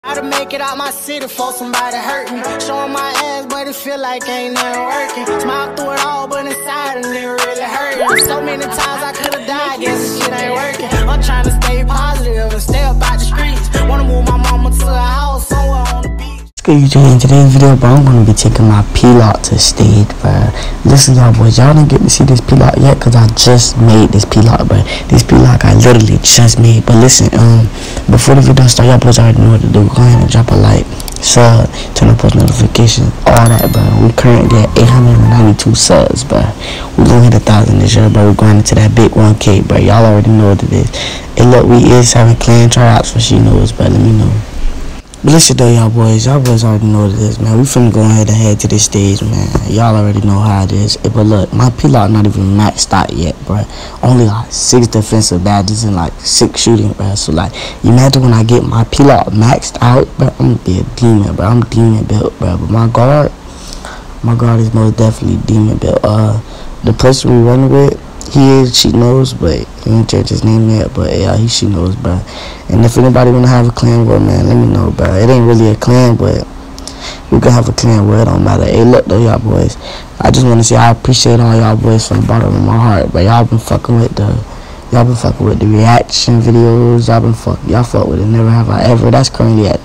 How to make it out my city for somebody hurt me. Showing my ass, but it feel like ain't nothing working. Smile through it all, but inside it didn't really hurt me. So many times I could've died, guess this shit ain't working. I'm trying to stay positive and stay about the streets. Wanna move my mama to a house somewhere on the beach. What's good, YouTube? In today's video, bro, I'm gonna be taking my P-Lock to stage, bro. Listen, y'all boys, y'all didn't get to see this P-Lock yet, cause I just made this P-Lock, bro. This P-Lock I literally just made. But listen, before the video starts, y'all boys already know what to do. Go ahead and drop a like, sub, turn on post notifications, all that, bro. We currently at 892 subs, bro. We gonna hit 1,000 this year, bro. We're going into that big 1K, bro. Y'all already know what it is. And look, we is having clan tryouts for She Knows, but let me know. But listen though, y'all boys already know what it is, man. We finna go ahead and head to this stage, man. Y'all already know how it is. But look, my P-Lock not even maxed out yet, bro. Only like 6 defensive badges and like 6 shooting, bro. So like, imagine when I get my P-Lock maxed out, bro, I'm gonna be a demon, bro. I'm demon built, bro. But my guard is most definitely demon built. The person we running with, he is She Knows, but he didn't change his name yet. But yeah, he She Knows, bro. And if anybody wanna have a clan war, man, let me know, bro. It ain't really a clan, but we can have a clan war. It don't matter. Hey, look though, y'all boys. I just wanna say I appreciate all y'all boys from the bottom of my heart, but y'all been fucking with the reaction videos. Y'all fuck with it. Never have I ever. That's currently at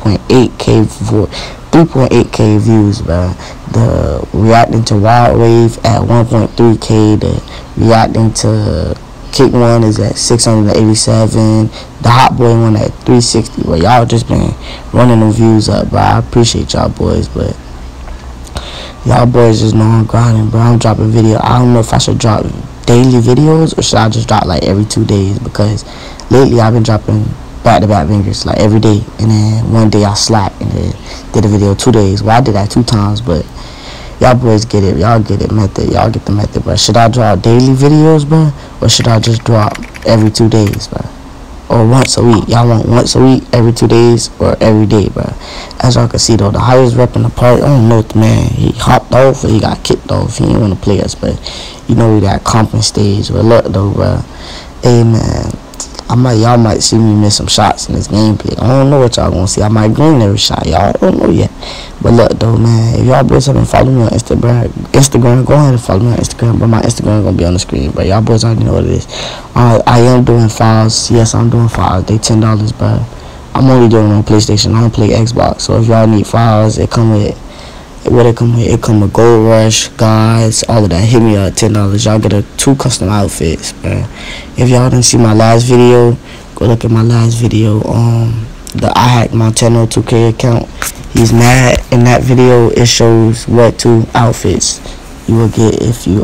3.8k views, bro. The reacting to Wild Wave at 1.3k. The reacting to Kick One is at 687. The Hot Boy one at 360. But y'all just been running the views up, bro. I appreciate y'all boys, but y'all boys just know I'm grinding, bro. I'm dropping video. I don't know if I should drop daily videos or should I just drop like every 2 days, because lately I've been dropping back-to-back fingers like every day, and then one day I slacked and then did a video 2 days. Well, I did that 2 times, but y'all boys get it. Y'all get it method. Y'all get the method, bro. Should I drop daily videos, bro, or should I just drop every 2 days, bro, or once a week? Y'all want once a week, every 2 days, or every day, bro? As y'all can see though, the highest rep in the party, I don't know the man, he hopped off or he got kicked off. He didn't want to play us, but you know we got comping stage. But look though, bro, hey man, y'all might see me miss some shots in this gameplay. I don't know what y'all gonna see. I might green every shot. Y'all don't know yet. But look though, man, if y'all boys haven't followed me on Instagram, go ahead and follow me on Instagram. But my Instagram gonna be on the screen. But y'all boys already know what it is. I am doing files. Yes, I'm doing files. They $10, bro. I'm only doing them on PlayStation. I don't play Xbox. So if y'all need files, it come with it come with Gold Rush, guys, all of that. Hit me up, $10. Y'all get 2 custom outfits, man. If y'all didn't see my last video, go look at my last video. The I Hack Montano 2K account. He's mad. In that video, it shows what 2 outfits you will get if you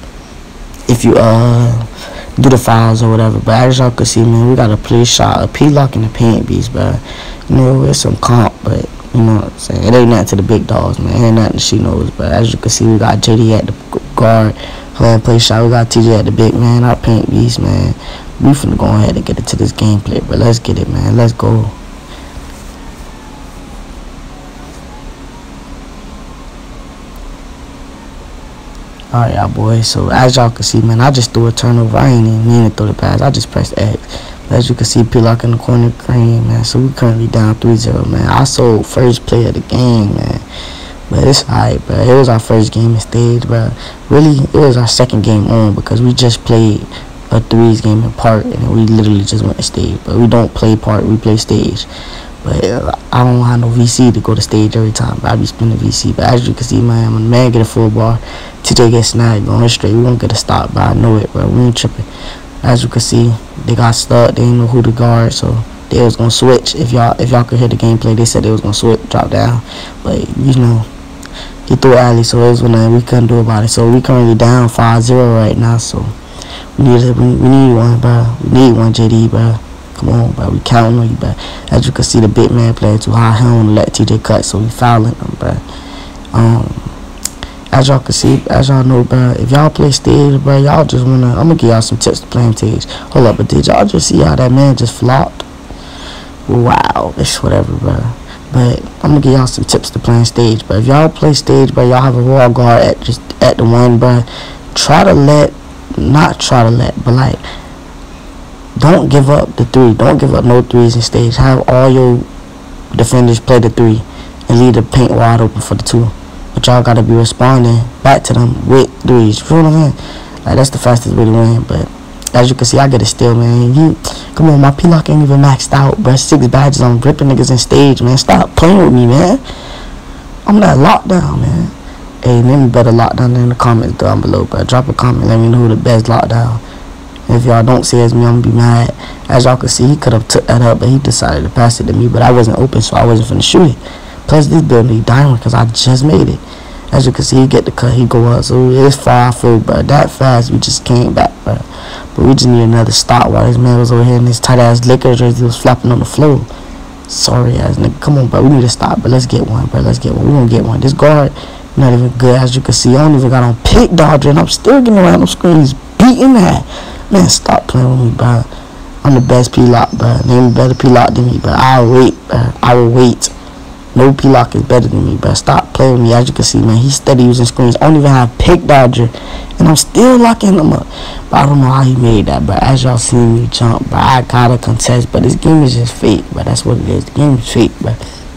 do the files or whatever. But as y'all can see, man, we got a play shot, a P-Lock, and a paint beast, bro. You know, it's some comp, but you know what I'm saying? It ain't nothing to the big dogs, man. It ain't nothing She Knows. But as you can see, we got JD at the guard playing play shot. We got TJ at the big man. Our paint beast, man. We finna go ahead and get into this gameplay, but let's get it, man. Let's go. Alright, y'all boys. So as y'all can see, man, I just threw a turnover. I ain't even mean to throw the pass. I just pressed X. As you can see, P-Lock in the corner green, man. So we currently down 3-0, man. I sold first play of the game, man. But it's alright, bro. It was our first game in stage, bro. Really, it was our second game on, because we just played a 3s game in park, and we literally just went to stage. But we don't play park, we play stage. But I don't have no VC to go to stage every time, but I be spinning VC. But as you can see, man, when the man get a full bar, TJ get snagged going straight. We won't get a stop, but I know it, bro. We ain't tripping. As you can see, they got stuck. They didn't know who to guard, so they was gonna switch. If y'all could hear the gameplay, they said they was gonna switch, drop down. But you know, he threw alley, so it was when we couldn't do about it. So we currently down 5-0 right now. So we need one, bro. We need one, JD, bro. Come on, bro. We counting on you, bro. As you can see, the big man playing too high. He don't let TJ cut, so we fouling him, bro. As y'all can see, as y'all know, bro, if y'all play stage, bro, y'all just wanna, I'm gonna give y'all some tips to playing stage. Hold up, but did y'all just see how that man just flopped? Wow, it's whatever, bro. But I'm gonna give y'all some tips to playing stage, but if y'all play stage, bro, y'all have a wall guard at the 1, bro. But like, don't give up the 3. Don't give up no 3s in stage. Have all your defenders play the 3 and leave the paint wide open for the 2. But y'all gotta be responding back to them with 3s. You feel what I'm saying? Like, that's the fastest way to win. But as you can see, I get a steal, man. Come on, my P-Lock ain't even maxed out, bruh. 6 badges on gripping niggas in stage, man. Stop playing with me, man. I'm that lockdown, man. Hey, name me better lockdown in the comments down below, bro. Drop a comment, let me know who the best lockdown. And if y'all don't say it's me, I'm gonna be mad. As y'all can see, he could have took that up, but he decided to pass it to me. But I wasn't open, so I wasn't finna shoot it. Plus, this build need diamond because I just made it. As you can see, he get the cut, he go up. So it's 5-4, bro. That fast, we just came back, bro. But we just need another stop while this man was over here in this tight ass liquor jersey. He was flopping on the floor. Sorry ass nigga. Come on, bro. We need to stop, but let's get one, bro. Let's get one. We gonna get one. This guard not even good. As you can see, I don't even got on pick dodger, and I'm still getting around them screens, beating that. Man, stop playing with me, bro. I'm the best P-Lock, bro. Name better P-Lock than me, bro. I'll wait, bro. I will wait. No P-Lock is better than me, bro. Stop playing with me. As you can see, man, he's steady using screens. I don't even have pick dodger, and I'm still locking him up. But I don't know how he made that, bro. As y'all seen me jump, bro, I gotta contest, but this game is just fake, bro. That's what it is. The game is fake, bro.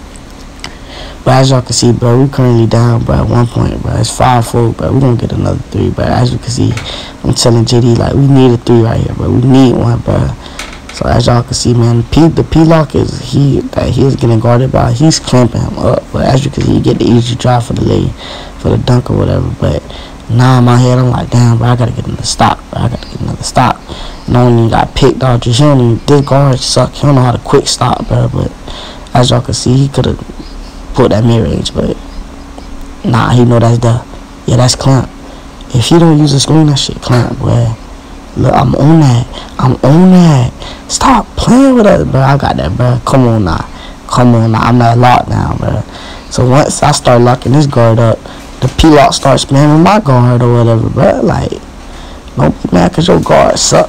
But as y'all can see, bro, we currently down, bro, at 1 point, bro. It's 5-4, bro. We gonna get another 3, bro. As you can see, I'm telling JD, like, we need a 3 right here, bro. We need one, bro. So as y'all can see, man, the P-Lock is he is getting guarded by. He's clamping him up, but as you can see, he get the easy drive for the lay, for the dunk or whatever. But now in my head, I'm like, damn, bro, I gotta get another stop. Bro. I gotta get another stop. And I don't even got pick dodgers. He don't even, this guard suck. He don't know how to quick stop, bro. But as y'all can see, he could have put that mid range, but nah, he know that's the that's clamp. If he don't use a screen, that shit clamp, boy. Look, I'm on that. I'm on that. Stop playing with us, bro. I got that, bro. Come on now. Come on now. I'm not locked down, bro. So once I start locking this guard up, the P-Lock starts spamming my guard or whatever, bro. Like, don't be mad because your guard suck,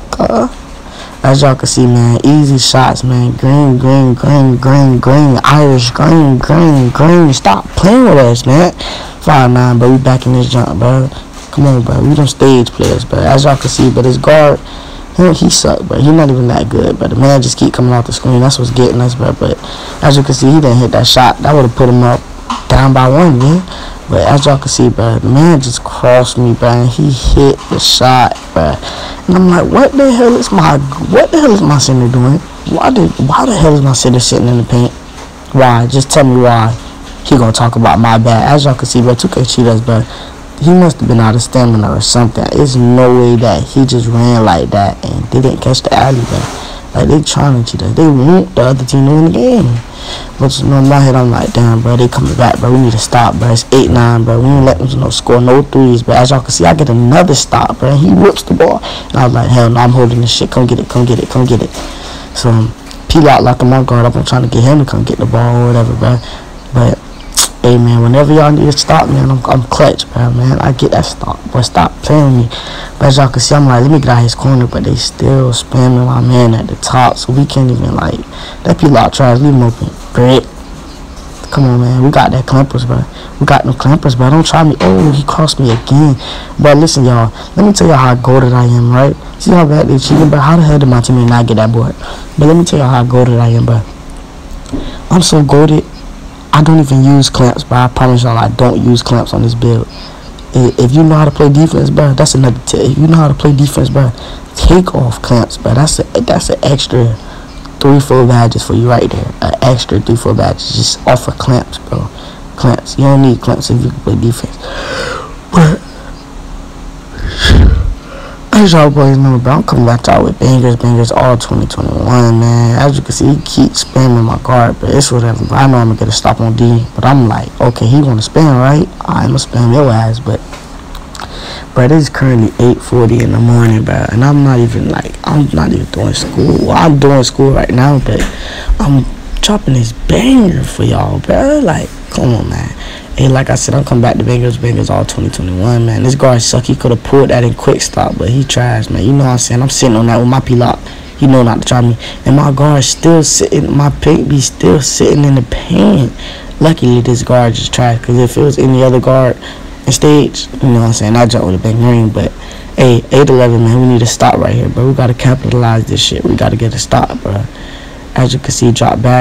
As y'all can see, man, easy shots, man. Green, green, green, green, green. Irish, green, green, green. Stop playing with us, man. 5'9", but we back in this jump, bro. Come on, bro. We them stage players, bro. As y'all can see, but his guard, he suck, bro. He not even that good, but the man just keep coming off the screen. That's what's getting us, bro. But as you can see, he didn't hit that shot. That would have put him up down by 1, man. But as y'all can see, bro, the man just crossed me, bro, and he hit the shot, bro. And I'm like, what the hell is my center doing? Why the hell is my center sitting in the paint? Why? Just tell me why. He gonna talk about my bad. As y'all can see, bro, 2K cheat us, bro. He must have been out of stamina or something. There's no way that he just ran like that and they didn't catch the alley, bro. Like, they trying to cheat us. They want the other team to win the game. But you know, in my head, I'm like, damn, bro, they coming back, bro. We need to stop, bro. It's 8-9, bro. We ain't let them score no 3s, but as y'all can see, I get another stop, bro. He whips the ball. And I was like, hell no, I'm holding this shit. Come get it, come get it, come get it. So, P-Lock locking my guard up. I'm trying to get him to come get the ball or whatever, bro. But hey, man, whenever y'all need to stop, man, I'm clutch, bro, man. I get that stop, but stop playing with me. But as y'all can see, I'm like, let me get out his corner, but they still spamming my man at the top, so we can't even, like, that P-Lock tries, leave him open. Great. Come on, man, we got that clampers, bro. We got no clampers, bro. Don't try me. Oh, he crossed me again. But listen, y'all, let me tell y'all how goated I am, right? See how bad they cheating, but how the hell did my teammate not get that board? But let me tell y'all how goated I am, bro. I'm so goated. I don't even use clamps, but I promise y'all I don't use clamps on this build. If you know how to play defense, bro, that's another tip. If you know how to play defense, bro, take off clamps, bro. That's an extra 3-4 badges for you right there. An extra 3-4 badges just off of clamps, bro. Clamps. You don't need clamps if you can play defense. But as y'all boys know, bro, I'm coming back to y'all with bangers all 2021, man. As you can see, he keeps spamming my guard, but it's whatever. But I know I'm gonna get a stop on D. But I'm like, okay, he wanna spam, right? I'm gonna spam your ass, but bro, it is currently 8:40 in the morning, bro, and I'm not even doing school. Well, I'm doing school right now, but I'm dropping this banger for y'all, bro. Like, come on, man. Hey, like I said, I'm coming back to bangers all 2021, man. This guard suck. He could have pulled that in quick stop, but he trash, man. You know what I'm saying? I'm sitting on that with my P-Lock. He know not to try me. And my guard still sitting, my pick be still sitting in the paint. Luckily, this guard just trash, because if it was any other guard in stage, you know what I'm saying, that jump would have been green. But hey, 8-11, man, we need to stop right here, bro. We got to capitalize this shit. We got to get a stop, bro. As you can see, drop back.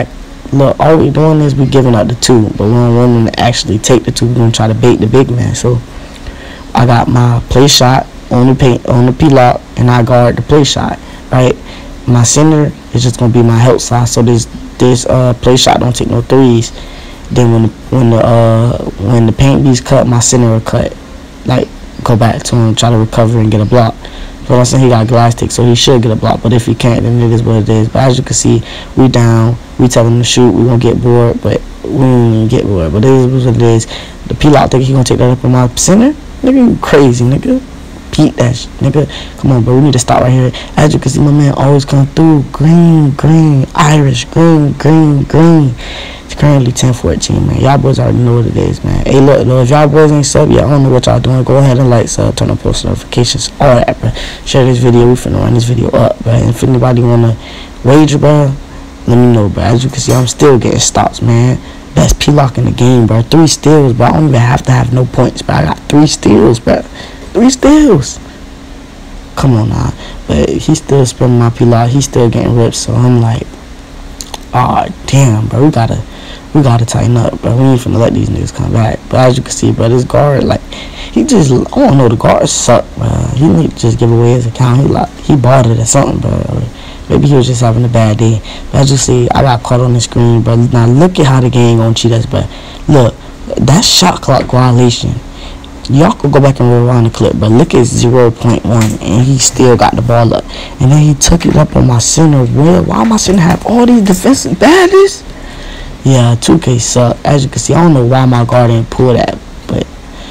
look, all we doing is we giving up the 2, but we don't want them to actually take the 2. We're gonna try to bait the big man. So I got my play shot on the P-lock, and I guard the play shot, right? My center is just gonna be my help side, so this play shot don't take no 3s. Then when the paint beats cut, my center will cut, like go back to him, try to recover and get a block. So I'm saying he got glass tick, so he should get a block. But if he can't, then it is what it is. But as you can see, we down. We tell him to shoot. We gonna get bored, but we ain't get bored. But it is what it is. The P-lock think he gonna take that up on my center? Nigga, you crazy, nigga. Beat that shit, nigga. Come on, bro. We need to stop right here. As you can see, my man always come through. Green, Irish, green. It's currently 10-14, man. Y'all boys already know what it is, man. Hey, look, if y'all boys ain't sub, y'all don't know what y'all doing. Go ahead and like, sub, turn on post notifications, all that, bro. Share this video. We finna run this video up, bro. And if anybody wanna wager, bro, let me know, bro. As you can see, I'm still getting stops, man. Best P-lock in the game, bro. 3 steals, bro. I don't even have to have no points, bro. I got 3 steals, bro. 3 steals. Come on now. But he's still spinning my P-lock. He's still getting ripped. So I'm like, oh damn, bro. We gotta tighten up, bro. We ain't finna let these niggas come back. But as you can see, bro, this guard, like, I don't know, the guards suck, bro. He need to just give away his account. He bought it or something, bro. Maybe he was just having a bad day. But as you see, I got caught on the screen, bro. Now look at how the game gonna cheat us, bro. Look, that's shot clock violation. Y'all could go back and rewind the clip, but look at 0.1, and he still got the ball up. And then he took it up on my center. Why my center have all these defensive baddies? Yeah, 2K suck. As you can see, I don't know why my guard didn't pull that, but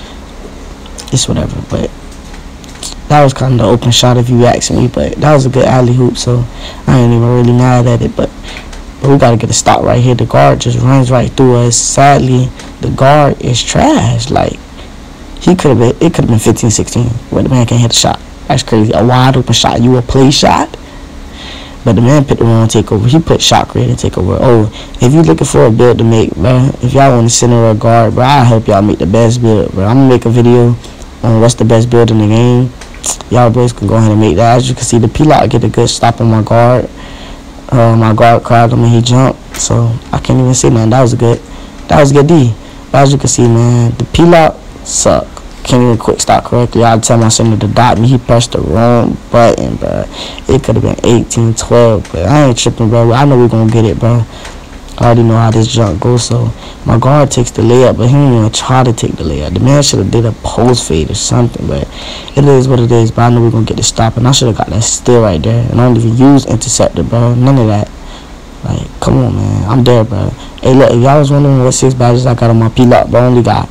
it's whatever. But that was kind of the open shot if you ask me, but that was a good alley hoop, so I ain't even really mad at it. But we gotta get a stop right here. The guard just runs right through us. Sadly, the guard is trash. Like, it could have been 15-16 where the man can't hit a shot. That's crazy. A wide open shot. You a play shot? But the man picked the wrong takeover. He put shot creator and takeover. Oh, if you're looking for a build to make, bro, if y'all want to center or guard, bro, I'll help y'all make the best build, bro. I'm going to make a video on what's the best build in the game. Y'all boys can go ahead and make that. As you can see, the P-lock get a good stop on my guard. My guard crowd him and he jumped. So, I can't even say nothing. That was a good D. But as you can see, man, the P-lock suck. Can't even quick stop correctly. I'd tell my center to dot me. He pressed the wrong button, bro. It could have been 18-12, but I ain't tripping, bro. I know we're gonna get it, bro. I already know how this junk goes. So my guard takes the layup, but he didn't even try to take the layup. The man should have did a post fade or something, but it is what it is. But I know we're gonna get the stop, and I should have got that steal right there. And I don't even use interceptor, bro. None of that. Like, come on, man. I'm there, bro. Hey, look, if y'all was wondering what 6 badges I got on my P-lock, but I only got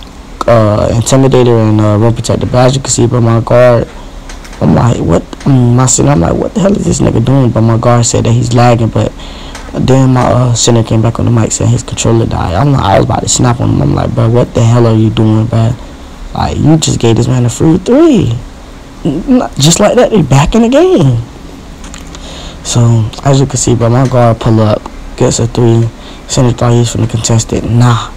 Intimidator and Rim Protector. But as you can see, bro, my guard, I'm like, what? My center, I'm like, what the hell is this nigga doing? But my guard said that he's lagging. But then my center came back on the mic saying his controller died. I was about to snap on him. I'm like, bro, what the hell are you doing, bro? Like, you just gave this man a free 3. Just like that, they back in the game. So as you can see, bro, my guard pull up, gets a 3. Center thought he's from the contested. Nah.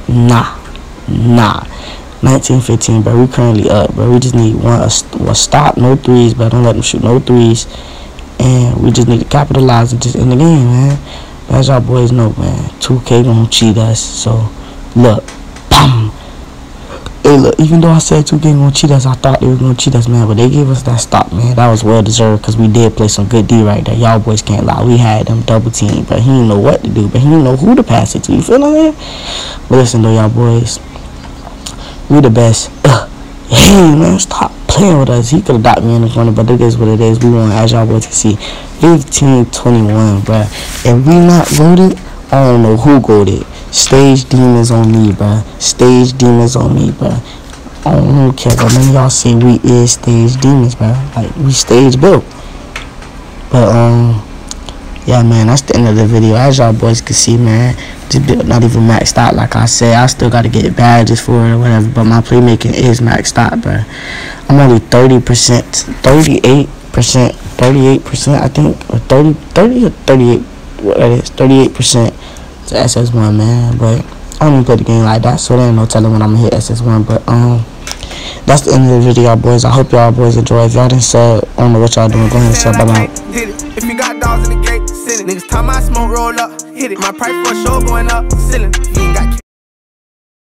19-15, bro. We currently up, bro. We just need one stop, no 3s, but don't let them shoot no 3s. And we just need to capitalize and just in the game, man. But as y'all boys know, man, 2K gonna cheat us. So look, bam. Hey, look, even though I said 2K gonna cheat us, I thought they were gonna cheat us, man. But they gave us that stop, man. That was well deserved because we did play some good D right there. Y'all boys can't lie. We had them double team, but he didn't know what to do, but he didn't know who to pass it to. You feel what I'm saying? But listen, though, y'all boys, we the best. Hey, man, stop playing with us. He could have docked me in the corner, but it is what it is. We won, as y'all boys can see, 15-21, bruh. If we not voted, I don't know who voted. Stage demons on me, bruh. Stage demons on me, bruh. I don't care, but none of y'all say we is stage demons, bruh. Like, we stage built. But, yeah, man, that's the end of the video. As y'all boys can see, man, this build not even maxed out. Like I said, I still got to get badges for it or whatever, but my playmaking is maxed out, bro. I'm only 30%, 38%, I think, or 30 or 38, what it is, 38% to SS1, man. But I don't even play the game like that, so there ain't no telling when I'm going to hit SS1, but, that's the end of the video, y'all boys. I hope y'all boys enjoy. If y'all didn't sub, I don't know what y'all doing. Go ahead and sub. Bye-bye. If you got dogs in the gate, send it. Niggas time I smoke roll up. hit it. My price for a show going up, ceiling.